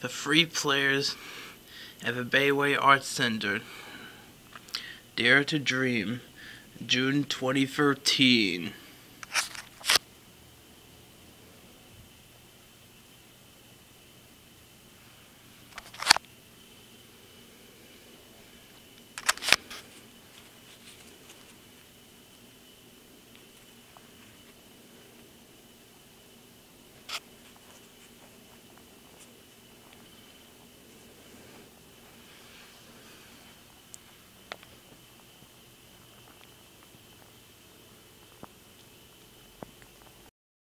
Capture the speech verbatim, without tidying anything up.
for free players at the Bayway Arts Center. Dare to Dream, June twenty thirteen.